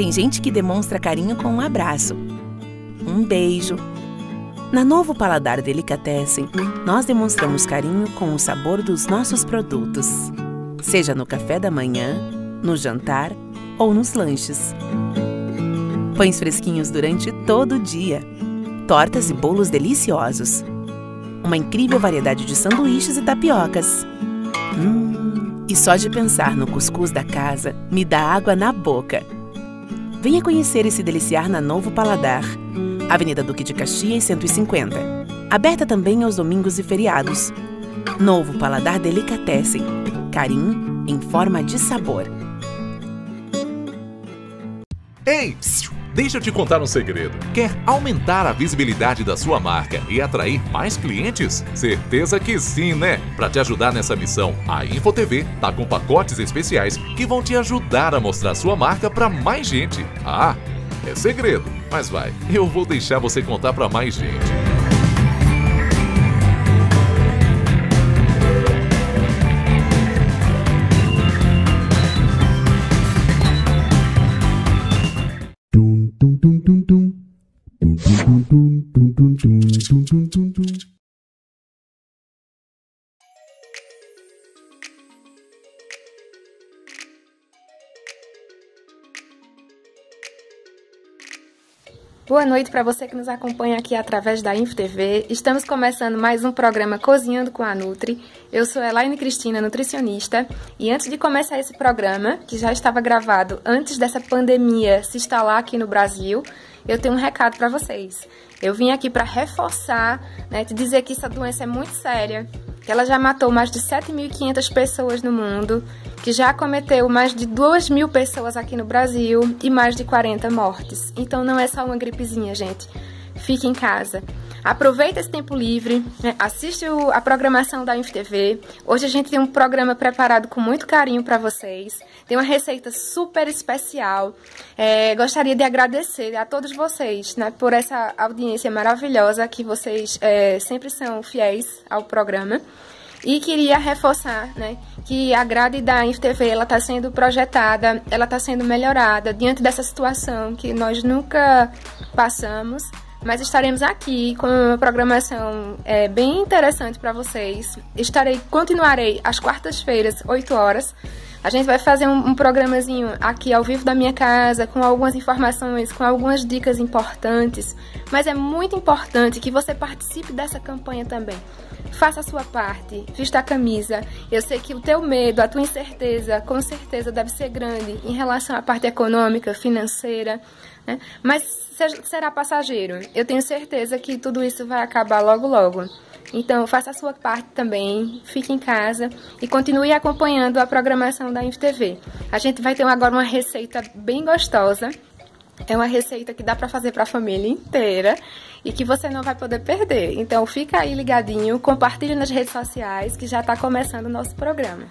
Tem gente que demonstra carinho com um abraço, um beijo. Na Novo Paladar Delicatessen, nós demonstramos carinho com o sabor dos nossos produtos. Seja no café da manhã, no jantar ou nos lanches. Pães fresquinhos durante todo o dia. Tortas e bolos deliciosos. Uma incrível variedade de sanduíches e tapiocas. E só de pensar no cuscuz da casa, me dá água na boca. Venha conhecer e se deliciar na Novo Paladar. Avenida Duque de Caxias, 150. Aberta também aos domingos e feriados. Novo Paladar Delicatessen. Carinho em forma de sabor. Ei, deixa eu te contar um segredo. Quer aumentar a visibilidade da sua marca e atrair mais clientes? Certeza que sim, né? Para te ajudar nessa missão, a InfoTV tá com pacotes especiais que vão te ajudar a mostrar sua marca para mais gente. Ah, é segredo, mas vai, eu vou deixar você contar para mais gente. Boa noite para você que nos acompanha aqui através da InfoTV. Estamos começando mais um programa Cozinhando com a Nutri. Eu sou Elaine Cristina, nutricionista, e antes de começar esse programa, que já estava gravado antes dessa pandemia se instalar aqui no Brasil, eu tenho um recado para vocês. Eu vim aqui para reforçar, te dizer que essa doença é muito séria, que ela já matou mais de 7.500 pessoas no mundo, que já acometeu mais de 2.000 pessoas aqui no Brasil e mais de 40 mortes. Então não é só uma gripezinha, gente. Fique em casa. Aproveita esse tempo livre, assiste a programação da InfoTV. Hoje a gente tem um programa preparado com muito carinho para vocês. Tem uma receita super especial. Gostaria de agradecer a todos vocês, por essa audiência maravilhosa, que vocês sempre são fiéis ao programa. E queria reforçar, que a grade da InfoTV está sendo projetada, ela está sendo melhorada diante dessa situação que nós nunca passamos. Mas estaremos aqui com uma programação bem interessante para vocês. Continuarei às quartas-feiras, 8 horas. A gente vai fazer um programazinho aqui ao vivo da minha casa, com algumas informações, com algumas dicas importantes. Mas é muito importante que você participe dessa campanha também. Faça a sua parte, vista a camisa. Eu sei que o teu medo, a tua incerteza, com certeza deve ser grande em relação à parte econômica, financeira, mas será passageiro. Eu tenho certeza que tudo isso vai acabar logo logo. Então, faça a sua parte também, fique em casa e continue acompanhando a programação da InfoTV. A gente vai ter agora uma receita bem gostosa. É uma receita que dá para fazer para a família inteira e que você não vai poder perder. Então, fica aí ligadinho, compartilhe nas redes sociais que já está começando o nosso programa.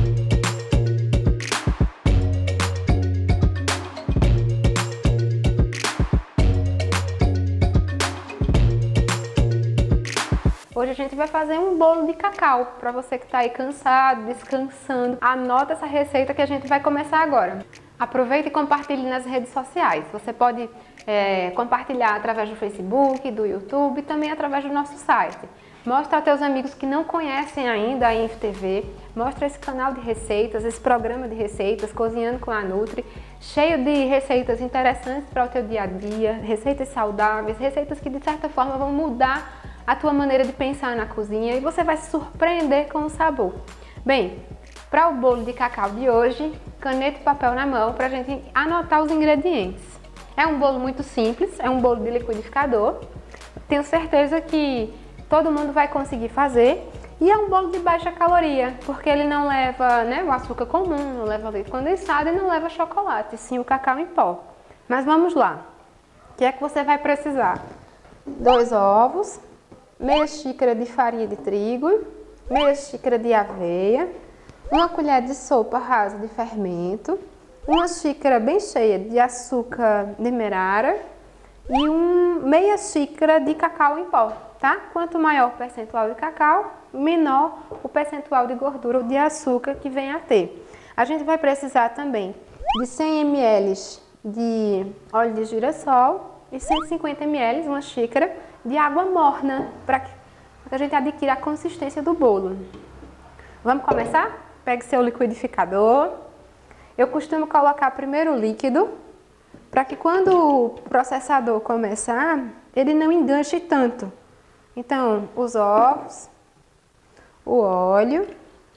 Hoje a gente vai fazer um bolo de cacau, para você que está aí cansado, descansando. Anota essa receita que a gente vai começar agora. Aproveite e compartilhe nas redes sociais. Você pode compartilhar através do Facebook, do YouTube e também através do nosso site. Mostra a teus amigos que não conhecem ainda a InfoTV. Mostra esse canal de receitas, esse programa de receitas, Cozinhando com a Nutri, cheio de receitas interessantes para o teu dia a dia, receitas saudáveis, receitas que de certa forma vão mudar a tua maneira de pensar na cozinha e você vai se surpreender com o sabor. Bem, para o bolo de cacau de hoje, caneta e papel na mão para a gente anotar os ingredientes. É um bolo muito simples, é um bolo de liquidificador. Tenho certeza que todo mundo vai conseguir fazer. E é um bolo de baixa caloria, porque ele não leva o açúcar comum, não leva leite condensado e não leva chocolate, sim o cacau em pó. Mas vamos lá. O que é que você vai precisar? 2 ovos, meia xícara de farinha de trigo, meia xícara de aveia, uma colher de sopa rasa de fermento, uma xícara bem cheia de açúcar demerara e meia xícara de cacau em pó, tá? Quanto maior o percentual de cacau, menor o percentual de gordura ou de açúcar que vem a ter. A gente vai precisar também de 100 ml de óleo de girassol e 150 ml, uma xícara, de água morna, para que a gente adquira a consistência do bolo. Vamos começar? Pegue seu liquidificador. Eu costumo colocar primeiro o líquido, para que quando o processador começar, ele não enganche tanto. Então, os ovos, o óleo,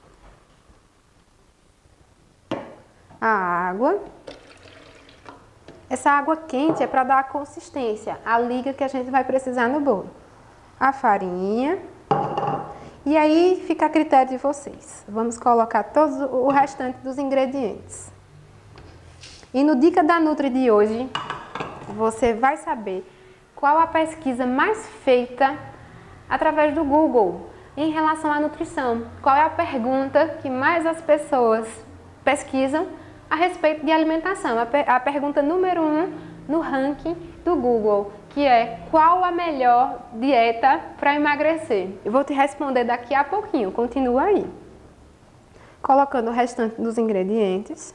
a água. Essa água quente é para dar a consistência, a liga que a gente vai precisar no bolo. A farinha. E aí fica a critério de vocês. Vamos colocar todo o restante dos ingredientes. E no Dica da Nutri de hoje, você vai saber qual a pesquisa mais feita através do Google em relação à nutrição. Qual é a pergunta que mais as pessoas pesquisam a respeito de alimentação? A pergunta número 1 no ranking do Google, que é: qual a melhor dieta para emagrecer? Eu vou te responder daqui a pouquinho, continua aí. Colocando o restante dos ingredientes.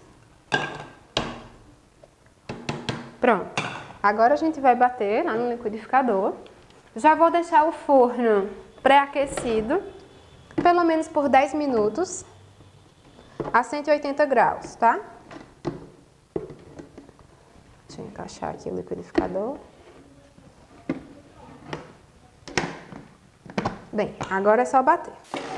Pronto. Agora a gente vai bater lá no liquidificador. Já vou deixar o forno pré-aquecido, pelo menos por 10 minutos, a 180 graus, tá? Deixa eu encaixar aqui o liquidificador. Bem, agora é só bater.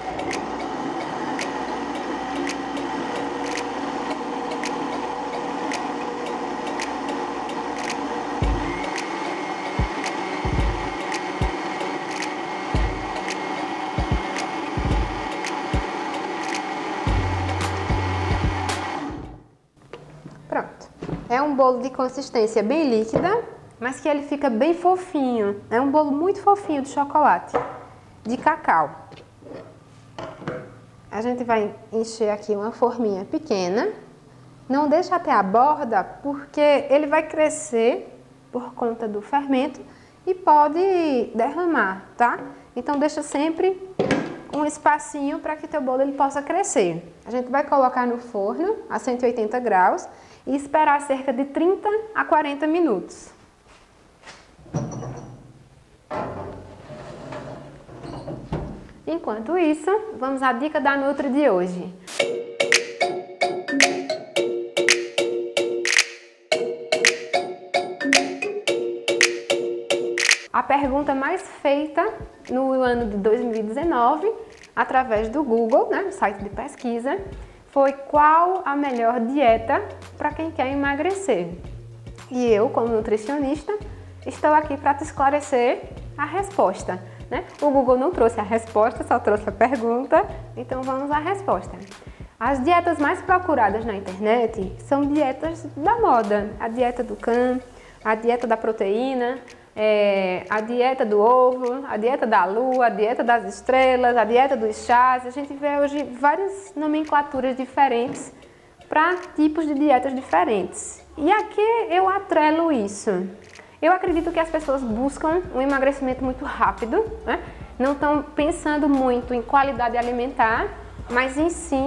Pronto. É um bolo de consistência bem líquida, mas que ele fica bem fofinho. É um bolo muito fofinho de chocolate, de cacau. A gente vai encher aqui uma forminha pequena. Não deixa até a borda, porque ele vai crescer por conta do fermento e pode derramar, tá? Então deixa sempre um espacinho para que teu bolo ele possa crescer. A gente vai colocar no forno a 180 graus e esperar cerca de 30 a 40 minutos. Enquanto isso, vamos à dica da Nutri de hoje. A pergunta mais feita no ano de 2019, através do Google, né, no site de pesquisa, foi: qual a melhor dieta para quem quer emagrecer? E eu, como nutricionista, estou aqui para te esclarecer a resposta, né? O Google não trouxe a resposta, só trouxe a pergunta, então vamos à resposta. As dietas mais procuradas na internet são dietas da moda: a dieta do Can, a dieta da proteína, a dieta do ovo, a dieta da lua, a dieta das estrelas, a dieta dos chás. A gente vê hoje várias nomenclaturas diferentes para tipos de dietas diferentes. E a que eu atrelo isso? Eu acredito que as pessoas buscam um emagrecimento muito rápido, né? Não estão pensando muito em qualidade alimentar, mas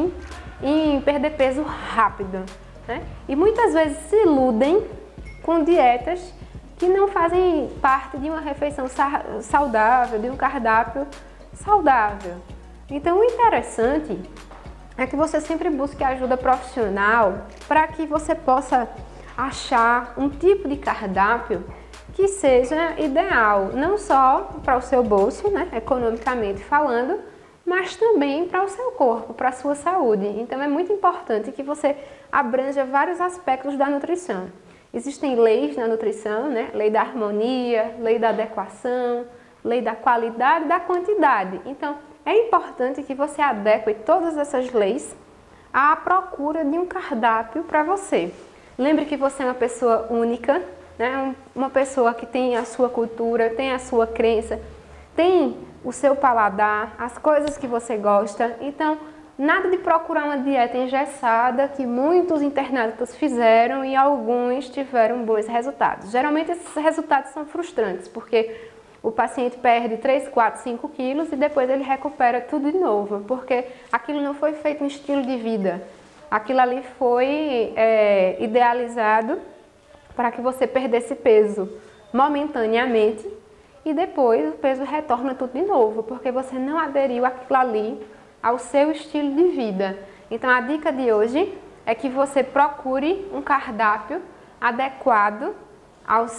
em perder peso rápido, né? E muitas vezes se iludem com dietas que não fazem parte de uma refeição saudável, de um cardápio saudável. Então, o interessante é que você sempre busque ajuda profissional para que você possa achar um tipo de cardápio que seja ideal, não só para o seu bolso, né, economicamente falando, mas também para o seu corpo, para a sua saúde. Então, é muito importante que você abranja vários aspectos da nutrição. Existem leis na nutrição, né? Lei da harmonia, lei da adequação, lei da qualidade e da quantidade. Então, é importante que você adeque todas essas leis à procura de um cardápio para você. Lembre que você é uma pessoa única, né? Uma pessoa que tem a sua cultura, tem a sua crença, tem o seu paladar, as coisas que você gosta. Então, nada de procurar uma dieta engessada que muitos internautas fizeram e alguns tiveram bons resultados. Geralmente esses resultados são frustrantes, porque o paciente perde 3, 4, 5 quilos e depois ele recupera tudo de novo, porque aquilo não foi feito um estilo de vida. Aquilo ali foi idealizado para que você perdesse peso momentaneamente e depois o peso retorna tudo de novo, porque você não aderiu aquilo ali ao seu estilo de vida. Então a dica de hoje é que você procure um cardápio adequado à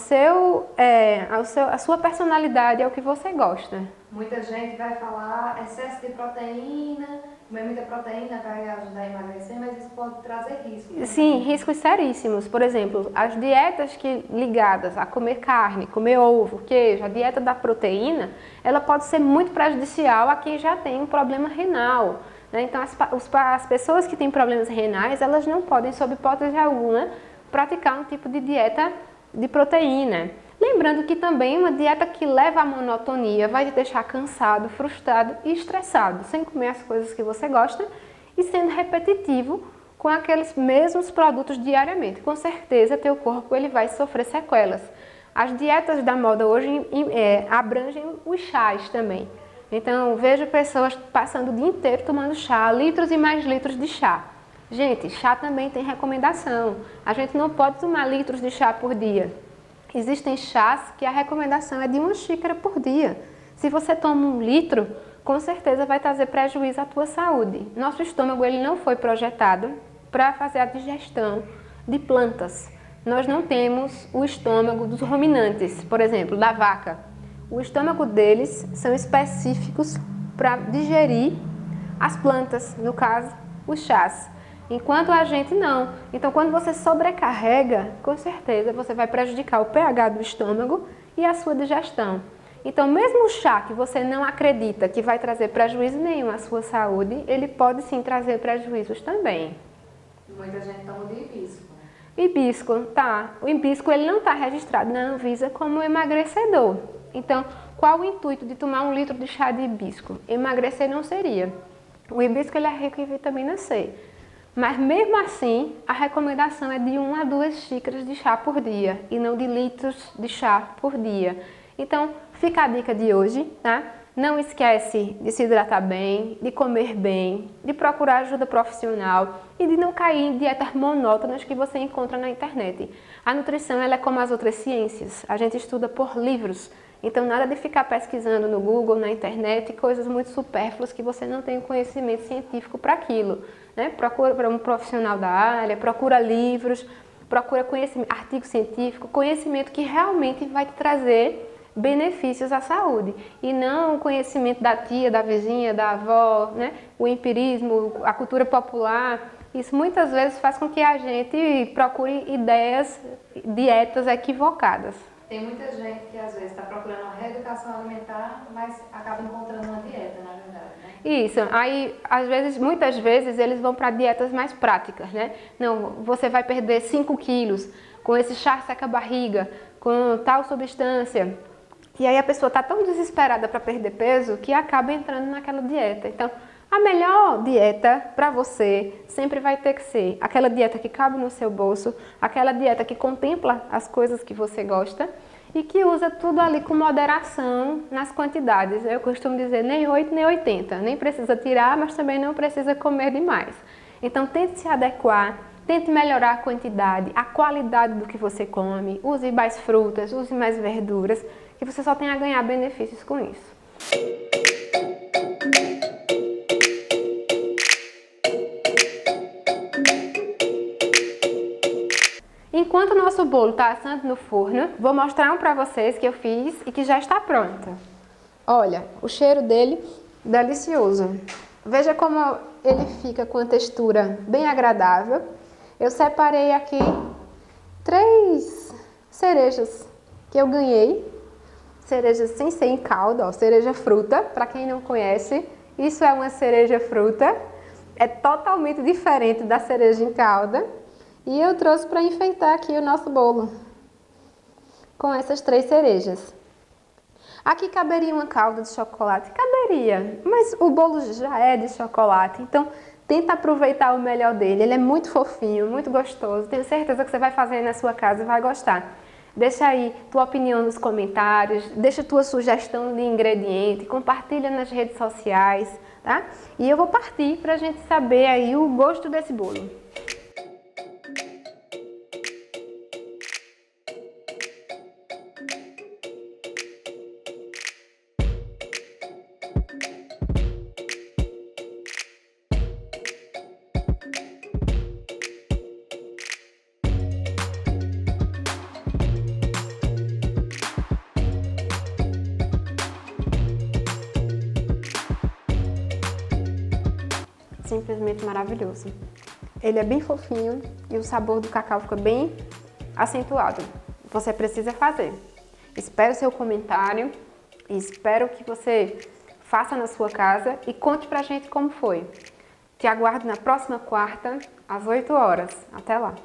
sua personalidade, ao que você gosta. Muita gente vai falar excesso de proteína, comer muita proteína vai ajudar a emagrecer, mas isso pode trazer riscos. Sim, riscos seríssimos. Por exemplo, as dietas ligadas a comer carne, comer ovo, queijo, a dieta da proteína, ela pode ser muito prejudicial a quem já tem um problema renal, né? Então, as pessoas que têm problemas renais, elas não podem, sob hipótese alguma, praticar um tipo de dieta de proteína. Lembrando que também uma dieta que leva à monotonia vai te deixar cansado, frustrado e estressado, sem comer as coisas que você gosta e sendo repetitivo com aqueles mesmos produtos diariamente. Com certeza, teu corpo ele vai sofrer sequelas. As dietas da moda hoje abrangem os chás também. Então, vejo pessoas passando o dia inteiro tomando chá, litros e mais litros de chá. Gente, chá também tem recomendação. A gente não pode tomar litros de chá por dia. Existem chás que a recomendação é de 1 xícara por dia. Se você toma 1 litro, com certeza vai trazer prejuízo à tua saúde. Nosso estômago ele não foi projetado para fazer a digestão de plantas. Nós não temos o estômago dos ruminantes, por exemplo, da vaca. O estômago deles são específicos para digerir as plantas, no caso, os chás. Enquanto a gente não. Então, quando você sobrecarrega, com certeza você vai prejudicar o pH do estômago e a sua digestão. Então, mesmo o chá que você não acredita que vai trazer prejuízo nenhum à sua saúde, ele pode sim trazer prejuízos também. Muita gente toma de hibisco. Hibisco, tá. O hibisco ele não está registrado na Anvisa como emagrecedor. Então, qual o intuito de tomar 1 litro de chá de hibisco? Emagrecer não seria. O hibisco ele é rico em vitamina C. Mas mesmo assim, a recomendação é de 1 a 2 xícaras de chá por dia e não de litros de chá por dia. Então, fica a dica de hoje, tá? Não esquece de se hidratar bem, de comer bem, de procurar ajuda profissional e de não cair em dietas monótonas que você encontra na internet. A nutrição ela é como as outras ciências, a gente estuda por livros. Então, nada de ficar pesquisando no Google, na internet, coisas muito supérfluas que você não tem conhecimento científico para aquilo, né? Procura para um profissional da área, procura livros, procura conhecimento, artigo científico, conhecimento que realmente vai te trazer benefícios à saúde. E não o conhecimento da tia, da vizinha, da avó, né? O empirismo, a cultura popular. Isso muitas vezes faz com que a gente procure ideias, dietas equivocadas. Tem muita gente que às vezes está procurando uma reeducação alimentar, mas acaba encontrando uma dieta, na verdade, né? Isso, aí muitas vezes eles vão para dietas mais práticas, né? Não, você vai perder 5 quilos com esse chá seca-barriga, com tal substância. E aí a pessoa está tão desesperada para perder peso que acaba entrando naquela dieta. Então, a melhor dieta para você sempre vai ter que ser aquela dieta que cabe no seu bolso, aquela dieta que contempla as coisas que você gosta e que usa tudo ali com moderação nas quantidades. Eu costumo dizer nem 8 nem 80, nem precisa tirar, mas também não precisa comer demais. Então tente se adequar, tente melhorar a quantidade, a qualidade do que você come, use mais frutas, use mais verduras, que você só tem a ganhar benefícios com isso. Enquanto o nosso bolo está assando no forno, vou mostrar um para vocês que eu fiz e que já está pronto. Olha, o cheiro dele delicioso. Veja como ele fica com a textura bem agradável. Eu separei aqui 3 cerejas que eu ganhei. Cerejas sem ser em calda, ó, cereja fruta, para quem não conhece. Isso é uma cereja fruta. É totalmente diferente da cereja em calda. E eu trouxe para enfeitar aqui o nosso bolo com essas 3 cerejas. Aqui caberia uma calda de chocolate? Caberia, mas o bolo já é de chocolate, então tenta aproveitar o melhor dele. Ele é muito fofinho, muito gostoso. Tenho certeza que você vai fazer aí na sua casa e vai gostar. Deixa aí tua opinião nos comentários, deixa tua sugestão de ingrediente, compartilha nas redes sociais, tá? E eu vou partir para a gente saber aí o gosto desse bolo. simplesmente maravilhoso. Ele é bem fofinho e o sabor do cacau fica bem acentuado. Você precisa fazer. Espero seu comentário e espero que você faça na sua casa e conte pra gente como foi. Te aguardo na próxima quarta, às 8 horas. Até lá!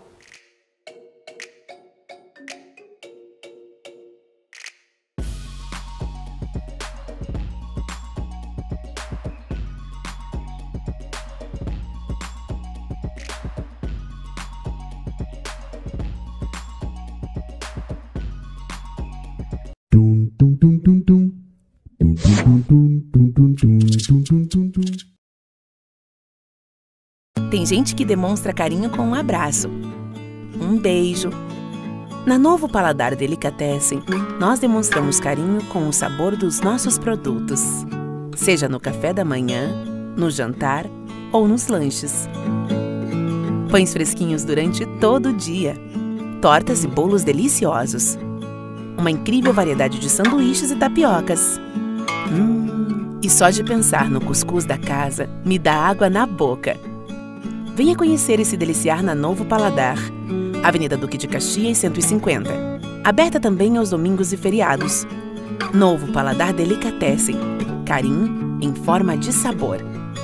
Tem gente que demonstra carinho com um abraço, um beijo. Na Novo Paladar Delicatessen, nós demonstramos carinho com o sabor dos nossos produtos. Seja no café da manhã, no jantar ou nos lanches. Pães fresquinhos durante todo o dia. Tortas e bolos deliciosos. Uma incrível variedade de sanduíches e tapiocas. E só de pensar no cuscuz da casa, me dá água na boca. Venha conhecer e se deliciar na Novo Paladar, Avenida Duque de Caxias, 150. Aberta também aos domingos e feriados. Novo Paladar Delicatessen. Carinho em forma de sabor.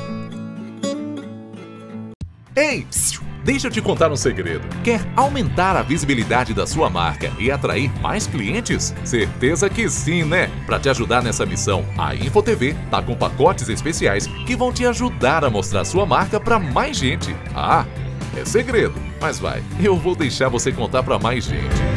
Ei! Deixa eu te contar um segredo. Quer aumentar a visibilidade da sua marca e atrair mais clientes? Certeza que sim, né? Para te ajudar nessa missão, a InfoTV tá com pacotes especiais que vão te ajudar a mostrar sua marca para mais gente. Ah, é segredo, mas vai, eu vou deixar você contar para mais gente.